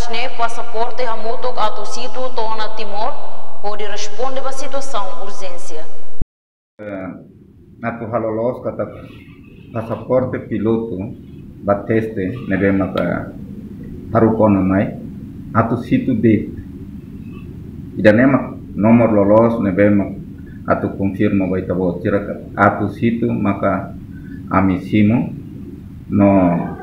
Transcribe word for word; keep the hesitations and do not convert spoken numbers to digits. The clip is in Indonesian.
ne passaporte hamutuk atu situ tona Timor ou de responde ba situação urgência. Atu halolos kata pasaporte piloto bateste nebema ka harukono mai atu situ date ida nema nomor lolos nebema atu confirma baita bo tira atu situ maka amisimo no